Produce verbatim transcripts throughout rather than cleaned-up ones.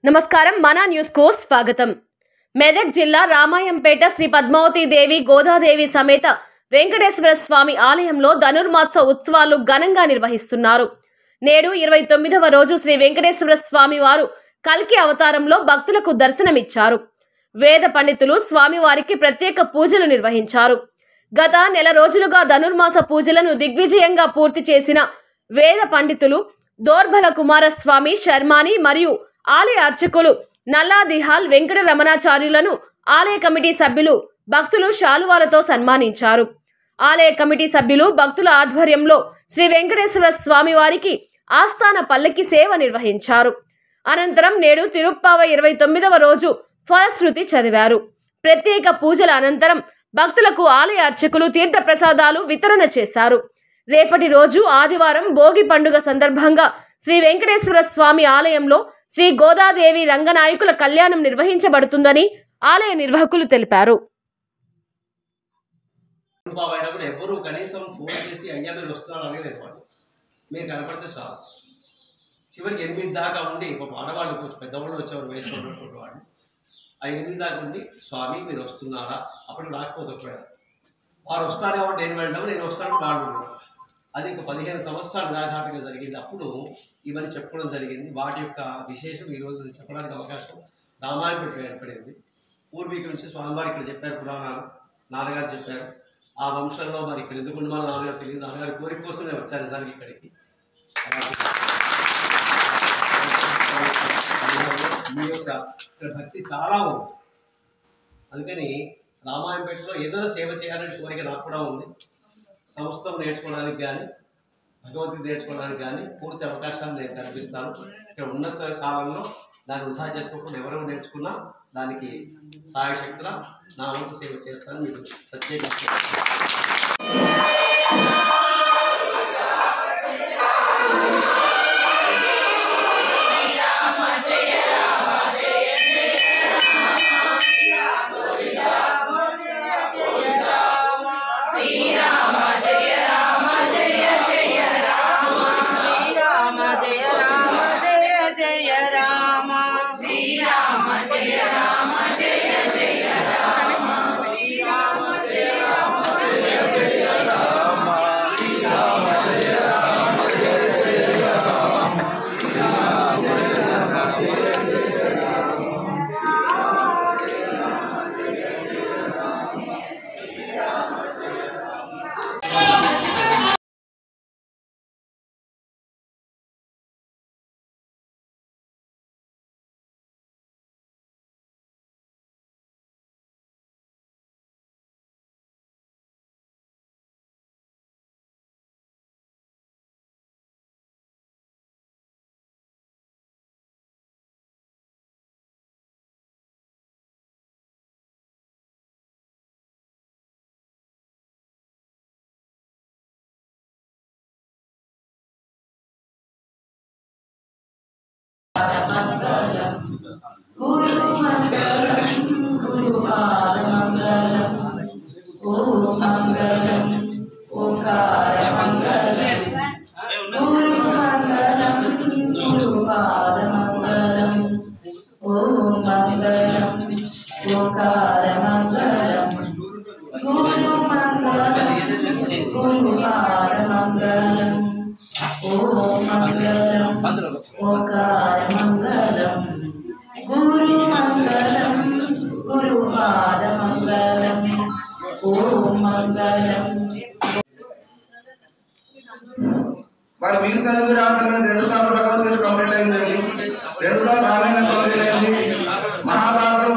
నమస్కారం మన న్యూస్ కు స్వాగతం। మెదక్ జిల్లా రామాయంపేట శ్రీ పద్మావతి దేవి గోదాదేవి సమేత వెంకటేశ్వర స్వామి ఆలయంలో ధనుర్మాస ఉత్సవాలు ఘనంగా నిర్వహిస్తున్నారు। నేడు ఇరవై తొమ్మిదవ రోజు శ్రీ వెంకటేశ్వర స్వామి వారు కల్కి అవతారంలో భక్తులకు దర్శనమిచ్చారు। వేద పండితులు స్వామివారికి ప్రత్యేక పూజలు నిర్వహించారు। గత నెల రోజులుగా ధనుర్మాస పూజలను దిగ్విజయంగా పూర్తి చేసిన వేద పండితులు దోర్బల కుమారస్వామి శర్మాని మరియు ఆలయ అర్చకులు నల్లాదిహాల్ వెంకట రమణాచార్యులను ఆలయ కమిటీ సభ్యులు భక్తులు శాలువాలతో సన్మానించారు। ఆలయ కమిటీ సభ్యులు భక్తుల ఆధ్వర్యంలో శ్రీ వెంకటేశ్వర స్వామి వారికి ఆస్థాన పల్లకి సేవ నిర్వహించారు। అనంతరం నేడు తిరుప్పావ ఇరవై తొమ్మిదవ రోజు ఫలశ్రుతి చదివారు। ప్రత్యేక పూజల అనంతరం భక్తులకు ఆలయ అర్చకులు తీర్థ ప్రసాదాలు వితరణ చేశారు। రేపటి రోజు ఆదివారం భోగి పండుగ సందర్భంగా శ్రీ వెంకటేశ్వర స్వామి ఆలయంలో శ్రీ గోదాదేవి రంగనాయకుల కళ్యాణం నిర్వహించబడుతుందని ఆలయ నిర్వాహకులు తెలిపారు। ఎవరు కనీసం ఫోన్ చేసి అయ్యా మీరు వస్తున్నారు అనేది మీరు కనపడితే చాలు। చివరికి ఎనిమిది దాకా ఉండి ఆడవాళ్ళు కొంచెం పెద్దవాళ్ళు వచ్చేవారు వయసు ఉన్నటువంటి వాళ్ళు ఆ ఎనిమిది దాకా ఉండి స్వామి మీరు వస్తున్నారా అప్పుడు రాకపోతే ఒకవేళ వారు వస్తారు కాబట్టి నేను వెళ్ళడం నేను వస్తాను వాళ్ళు ఉండడం అది ఒక పదిహేను సంవత్సరాలు నాఘాటంగా జరిగింది। అప్పుడు ఇవన్నీ చెప్పుకోవడం జరిగింది। వాటి యొక్క విశేషం ఈరోజు చెప్పడానికి అవకాశం రామాయణపేట ఏర్పడింది। పూర్వీకుల నుంచి స్వామివారి ఇక్కడ చెప్పారు, పురాణాలు నాన్నగారు చెప్పారు। ఆ వంశంలో మరి ఇక్కడ ఎందుకు ఉండాలో నాన్నగారు తెలియదు, నాన్నగారి కోరిక కోసమే వచ్చారు నిజానికి ఇక్కడికి। మీ యొక్క ఇక్కడ భక్తి చాలా ఉంది, అందుకని రామాయణపేటలో ఏదైనా సేవ చేయాలని కోరిక నాకు కూడా ఉంది। సంస్థను నేర్చుకోవడానికి కానీ భగవద్గీత నేర్చుకోవడానికి కానీ పూర్తి అవకాశాలు నేను కల్పిస్తాను। ఇక్కడ ఉన్నత కాలంలో దాన్ని వృధా చేసుకోకుండా ఎవరెవరు నేర్చుకున్నా దానికి సాయశక్తుల నా వంతు సేవ చేస్తాను। మీకు ప్రత్యేకంగా మరి మీరు చదివి రావటం రెండు సార్లు భగవద్గీత కంప్లీట్ అయిందండి, రెండు సార్లు రామాయణం కంప్లీట్ అయింది, మహాభారతం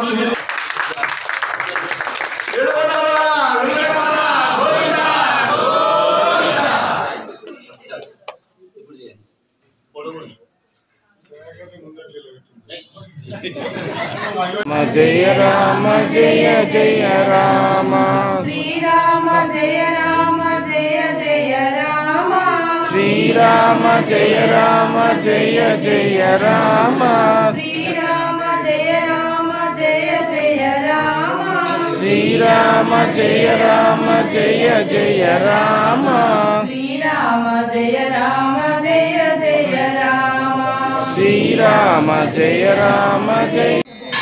జయ రామ జయ జయ రామ శ్రీరామ జయ రామ జయ జయ రామ శ్రీరామ జయ రామ జయ జయ రామ శ్రీరామ జయ రామ జయ జయ రామ శ్రీరామ జయ రామ జయ జయ రామ శ్రీరామ జయ రామ జయ జయ రామ శ్రీ శ్రీరామ జయ రామ జయ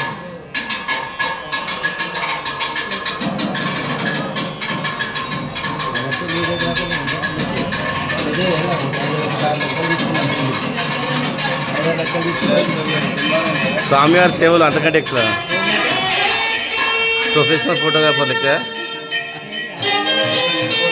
స్వామివారి సేవలు అంతకంటే ఎక్కువ ప్రొఫెషనల్ ఫోటోగ్రాఫర్ లెక్క